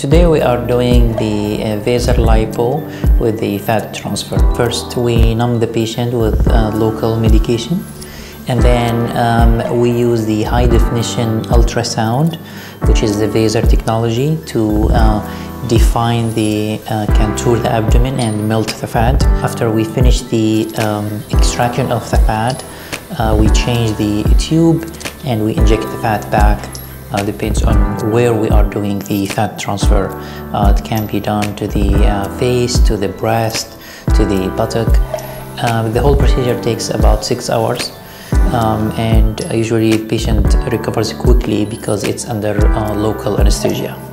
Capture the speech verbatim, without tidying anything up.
Today we are doing the uh, VASERLipo with the fat transfer. First, we numb the patient with uh, local medication, and then um, we use the high definition ultrasound, which is the VASER technology, to uh, define the uh, contour the abdomen and melt the fat. After we finish the um, extraction of the fat, uh, we change the tube and we inject the fat back. Uh, depends on where we are doing the fat transfer. Uh, it can be done to the uh, face, to the breast, to the buttock. Uh, the whole procedure takes about six hours. Um, and usually the patient recovers quickly because it's under uh, local anesthesia.